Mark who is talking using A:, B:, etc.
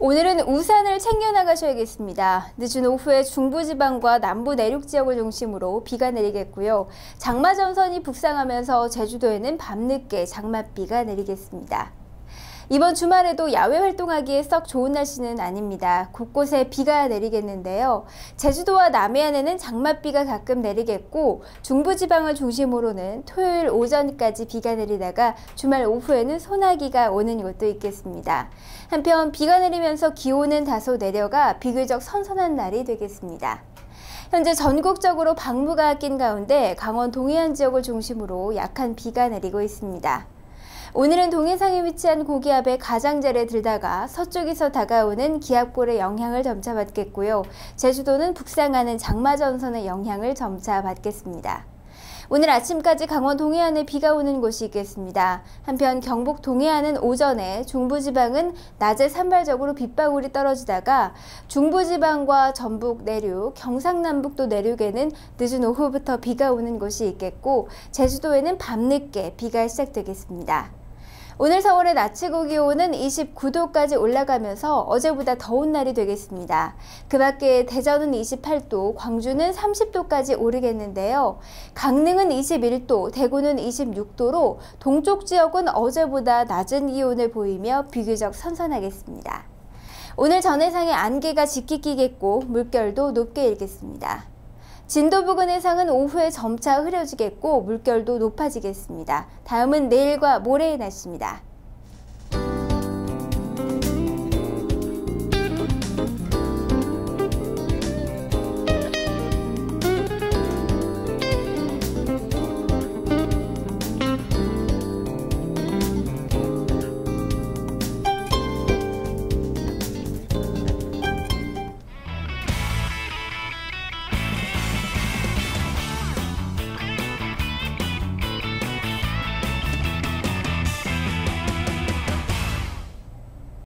A: 오늘은 우산을 챙겨 나가셔야겠습니다. 늦은 오후에 중부지방과 남부 내륙 지역을 중심으로 비가 내리겠고요. 장마 전선이 북상하면서 제주도에는 밤늦게 장맛비가 내리겠습니다. 이번 주말에도 야외 활동하기에 썩 좋은 날씨는 아닙니다. 곳곳에 비가 내리겠는데요. 제주도와 남해안에는 장맛비가 가끔 내리겠고 중부지방을 중심으로는 토요일 오전까지 비가 내리다가 주말 오후에는 소나기가 오는 곳도 있겠습니다. 한편 비가 내리면서 기온은 다소 내려가 비교적 선선한 날이 되겠습니다. 현재 전국적으로 방부가 낀 가운데 강원 동해안 지역을 중심으로 약한 비가 내리고 있습니다. 오늘은 동해상에 위치한 고기압의 가장자리에 들다가 서쪽에서 다가오는 기압골의 영향을 점차 받겠고요. 제주도는 북상하는 장마전선의 영향을 점차 받겠습니다. 오늘 아침까지 강원 동해안에 비가 오는 곳이 있겠습니다. 한편 경북 동해안은 오전에, 중부지방은 낮에 산발적으로 빗방울이 떨어지다가 중부지방과 전북 내륙, 경상남북도 내륙에는 늦은 오후부터 비가 오는 곳이 있겠고 제주도에는 밤늦게 비가 시작되겠습니다. 오늘 서울의 낮 최고 기온은 29도까지 올라가면서 어제보다 더운 날이 되겠습니다. 그 밖에 대전은 28도, 광주는 30도까지 오르겠는데요. 강릉은 21도, 대구는 26도로 동쪽 지역은 어제보다 낮은 기온을 보이며 비교적 선선하겠습니다. 오늘 전해상에 안개가 짙게 끼겠고 물결도 높게 일겠습니다. 진도 부근 해상은 오후에 점차 흐려지겠고 물결도 높아지겠습니다. 다음은 내일과 모레의 날씨입니다.